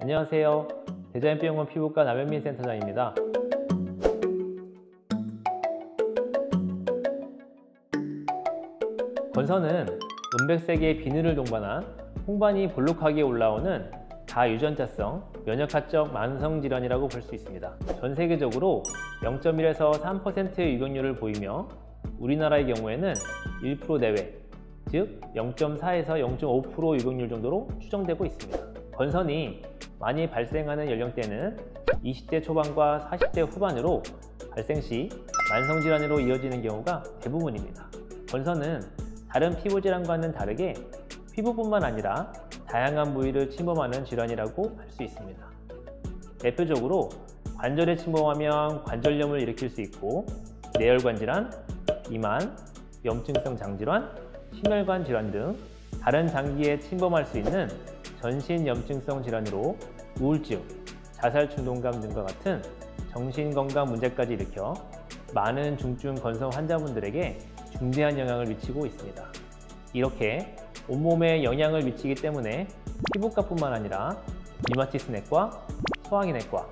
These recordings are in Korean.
안녕하세요. 대자연병원 피부과 남현민 센터장입니다. 건선은 은백색의 비늘을 동반한 홍반이 볼록하게 올라오는 다유전자성 면역학적 만성질환이라고 볼 수 있습니다. 전 세계적으로 0.1에서 3%의 유병률을 보이며 우리나라의 경우에는 1% 내외, 즉 0.4에서 0.5% 유병률 정도로 추정되고 있습니다. 건선이 많이 발생하는 연령대는 20대 초반과 40대 후반으로 발생 시 만성질환으로 이어지는 경우가 대부분입니다. 건선은 다른 피부질환과는 다르게 피부뿐만 아니라 다양한 부위를 침범하는 질환이라고 할 수 있습니다. 대표적으로 관절에 침범하면 관절염을 일으킬 수 있고 뇌혈관 질환, 비만, 염증성 장질환, 심혈관 질환 등 다른 장기에 침범할 수 있는 전신 염증성 질환으로 우울증, 자살 충동감 등과 같은 정신건강 문제까지 일으켜 많은 중증 건선 환자분들에게 중대한 영향을 미치고 있습니다. 이렇게 온몸에 영향을 미치기 때문에 피부과뿐만 아니라 류마티스내과, 소화기내과,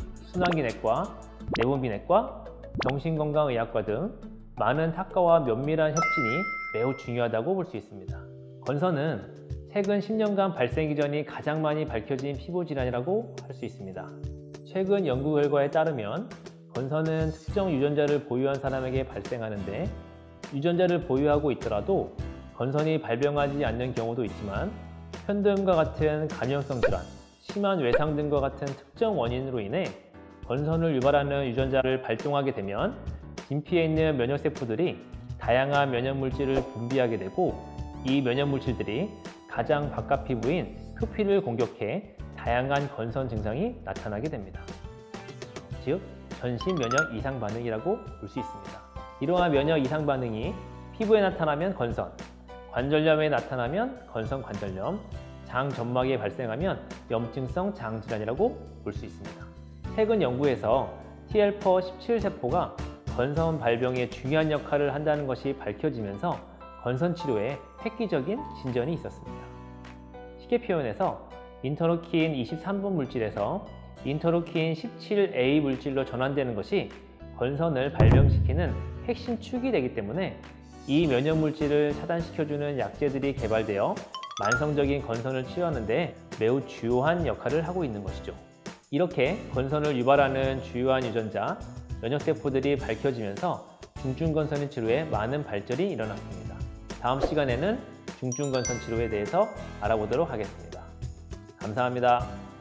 순환기내과, 내분비내과, 정신건강의학과 등 많은 학과와 면밀한 협진이 매우 중요하다고 볼 수 있습니다. 건선은 최근 10년간 발생 이전이 가장 많이 밝혀진 피부질환이라고 할 수 있습니다. 최근 연구 결과에 따르면 건선은 특정 유전자를 보유한 사람에게 발생하는데 유전자를 보유하고 있더라도 건선이 발병하지 않는 경우도 있지만 편도염과 같은 간염성 질환, 심한 외상 등과 같은 특정 원인으로 인해 건선을 유발하는 유전자를 발동하게 되면 진피에 있는 면역세포들이 다양한 면역물질을 분비하게 되고 이 면역물질들이 가장 바깥 피부인 표피를 공격해 다양한 건선 증상이 나타나게 됩니다. 즉, 전신 면역 이상 반응이라고 볼 수 있습니다. 이러한 면역 이상 반응이 피부에 나타나면 건선, 관절염에 나타나면 건선 관절염, 장 점막에 발생하면 염증성 장질환이라고 볼 수 있습니다. 최근 연구에서 TLPR17 세포가 건선 발병에 중요한 역할을 한다는 것이 밝혀지면서 건선 치료에 획기적인 진전이 있었습니다. 쉽게 표현해서 인터루킨 23분 물질에서 인터루킨 17A 물질로 전환되는 것이 건선을 발병시키는 핵심 축이 되기 때문에 이 면역 물질을 차단시켜주는 약제들이 개발되어 만성적인 건선을 치료하는 데 매우 주요한 역할을 하고 있는 것이죠. 이렇게 건선을 유발하는 주요한 유전자, 면역세포들이 밝혀지면서 중증건선 치료에 많은 발전이 일어났습니다. 다음 시간에는 중증건선 치료에 대해서 알아보도록 하겠습니다. 감사합니다.